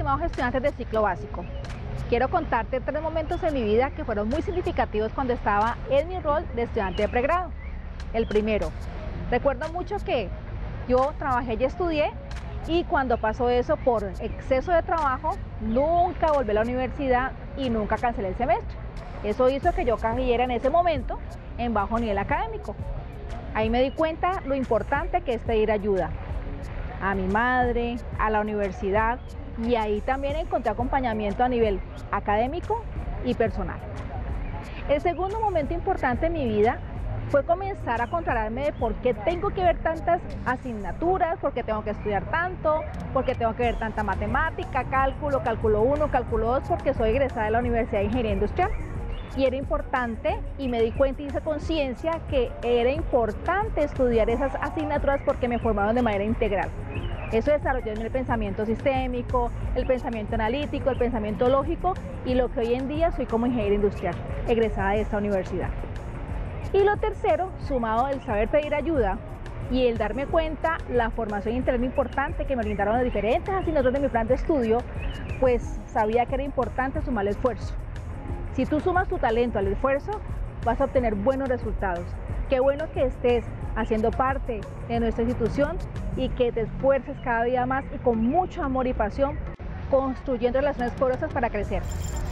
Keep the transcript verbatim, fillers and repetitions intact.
estimados estudiantes de ciclo básico. Quiero contarte tres momentos en mi vida que fueron muy significativos cuando estaba en mi rol de estudiante de pregrado. El primero, recuerdo mucho que yo trabajé y estudié y cuando pasó eso por exceso de trabajo, nunca volví a la universidad y nunca cancelé el semestre. Eso hizo que yo cayera en ese momento en bajo nivel académico. Ahí me di cuenta lo importante que es pedir ayuda a mi madre, a la universidad, y ahí también encontré acompañamiento a nivel académico y personal. El segundo momento importante en mi vida fue comenzar a controlarme de por qué tengo que ver tantas asignaturas, por qué tengo que estudiar tanto, por qué tengo que ver tanta matemática, cálculo, cálculo uno, cálculo dos, porque soy egresada de la Universidad de Ingeniería Industrial. Y era importante, y me di cuenta y hice conciencia que era importante estudiar esas asignaturas porque me formaron de manera integral. Eso desarrolló en el pensamiento sistémico, el pensamiento analítico, el pensamiento lógico y lo que hoy en día soy como ingeniera industrial, egresada de esta universidad. Y lo tercero, sumado el saber pedir ayuda y el darme cuenta la formación integral importante que me brindaron las diferentes asignaturas de mi plan de estudio, pues sabía que era importante sumar el esfuerzo. Si tú sumas tu talento al esfuerzo, vas a obtener buenos resultados. Qué bueno que estés haciendo parte de nuestra institución y que te esfuerces cada día más y con mucho amor y pasión construyendo relaciones poderosas para crecer.